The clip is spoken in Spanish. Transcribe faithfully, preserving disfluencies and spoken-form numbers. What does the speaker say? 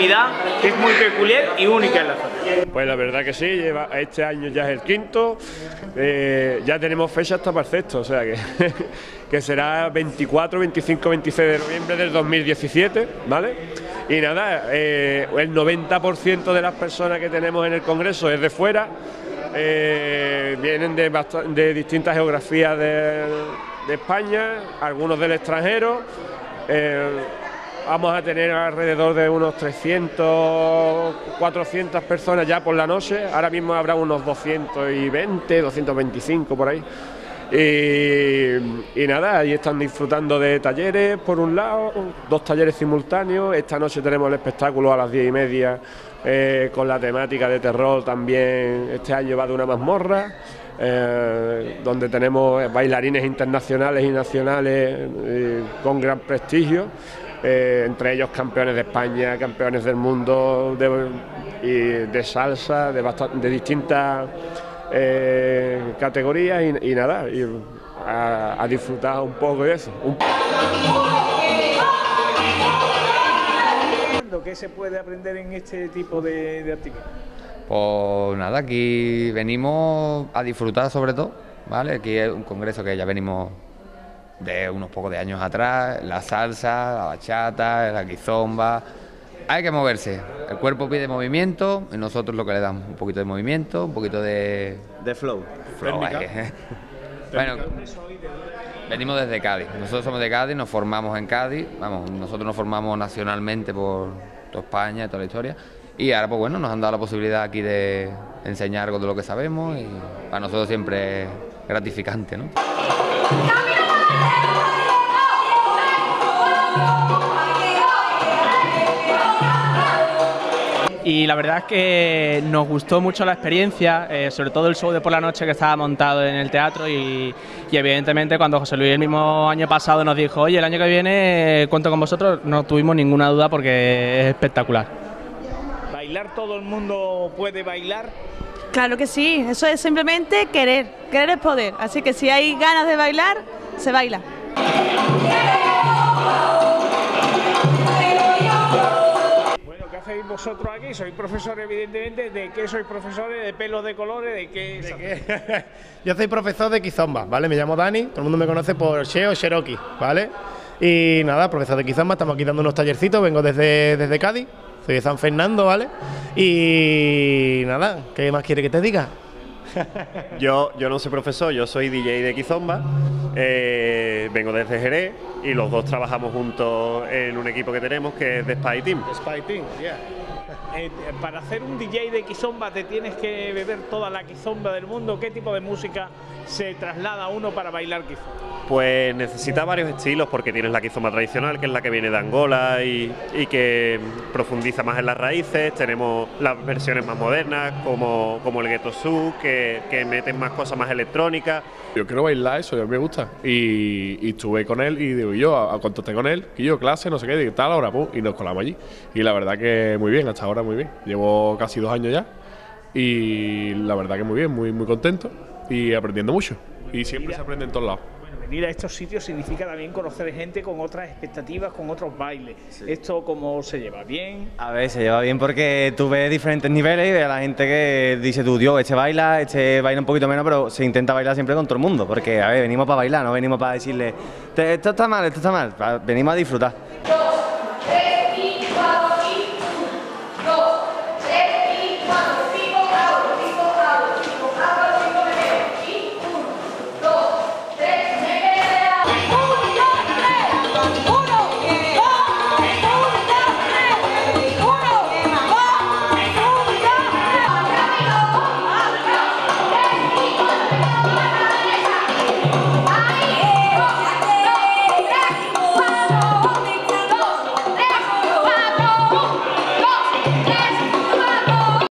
actividad que es muy peculiar y única en la zona. Pues la verdad que sí, lleva, este año ya es el quinto, eh, ya tenemos fecha hasta para el sexto, o sea que, que será veinticuatro, veinticinco, veintiséis de noviembre del dos mil diecisiete, ¿vale? Y nada, eh, el noventa por ciento de las personas que tenemos en el Congreso es de fuera, eh, vienen de, de distintas geografías de, de España, algunos del extranjero. Eh, Vamos a tener alrededor de unos trescientos, cuatrocientas personas ya por la noche. Ahora mismo habrá unos doscientos veinte, doscientos veinticinco por ahí. Y, y nada, ahí están disfrutando de talleres por un lado, dos talleres simultáneos. Esta noche tenemos el espectáculo a las diez y media eh, con la temática de terror también. Este año va de una mazmorra. Eh, donde tenemos bailarines internacionales y nacionales eh, con gran prestigio. Eh, entre ellos campeones de España, campeones del mundo de, y de salsa, de, de distintas eh, categorías y, y nada, y a, a disfrutar un poco de eso. Un... ¿Qué se puede aprender en este tipo de, de actividad? Pues nada, aquí venimos a disfrutar sobre todo, ¿vale? Aquí es un congreso que ya venimos de unos pocos de años atrás, la salsa, la bachata, la guizomba. Hay que moverse, el cuerpo pide movimiento y nosotros lo que le damos, un poquito de movimiento, un poquito de... De flow. flow bueno, venimos desde Cádiz, nosotros somos de Cádiz, nos formamos en Cádiz, vamos, nosotros nos formamos nacionalmente por toda España, toda la historia, y ahora pues bueno, nos han dado la posibilidad aquí de enseñar algo de lo que sabemos y para nosotros siempre es gratificante, ¿no? Y la verdad es que nos gustó mucho la experiencia, eh, sobre todo el show de por la noche que estaba montado en el teatro y, y evidentemente cuando José Luis el mismo año pasado nos dijo, oye, el año que viene eh, cuento con vosotros, no tuvimos ninguna duda porque es espectacular. ¿Bailar todo el mundo puede bailar? Claro que sí, eso es simplemente querer, querer es poder, así que si hay ganas de bailar, se baila. Bueno, ¿qué hacéis vosotros aquí? Sois profesores, evidentemente. ¿De qué sois profesores? ¿De pelos de colores? ¿De qué? ¿De qué? Yo soy profesor de Kizomba, ¿vale? Me llamo Dani, todo el mundo me conoce por Sheo Cherokee, ¿vale? Y nada, profesor de Kizomba, estamos aquí dando unos tallercitos, vengo desde, desde Cádiz, soy de San Fernando, ¿vale? Y nada, ¿qué más quiere que te diga? Yo, yo no soy profesor, yo soy D J de Kizomba, eh, vengo desde Jerez y los dos trabajamos juntos en un equipo que tenemos que es The Spy Team. The Spy Team, yeah. Eh, para hacer un D J de Kizomba te tienes que beber toda la Kizomba del mundo. ¿Qué tipo de música se traslada uno para bailar Kizomba? Pues necesita varios estilos porque tienes la Kizomba tradicional, que es la que viene de Angola y, y que profundiza más en las raíces. Tenemos las versiones más modernas como, como el Ghetto Sub, que, que meten más cosas más electrónicas. Yo quiero bailar eso, a mí me gusta. Y, y estuve con él y digo yo, a, a cuanto esté con él, que yo clase, no sé qué, digo, tal hora, pum, y nos colamos allí. Y la verdad que muy bien, hasta ahora muy bien. Llevo casi dos años ya y la verdad que muy bien, muy, muy contento y aprendiendo mucho. Y siempre se aprende en todos lados. Venir a estos sitios significa también conocer gente con otras expectativas, con otros bailes. Sí. ¿Esto cómo se lleva? ¿Bien? A ver, se lleva bien porque tú ves diferentes niveles y ves a la gente que dice tú, Dios, este baila, este baila un poquito menos, pero se intenta bailar siempre con todo el mundo. Porque, a ver, venimos para bailar, no venimos para decirle, esto está mal, esto está mal. Venimos a disfrutar.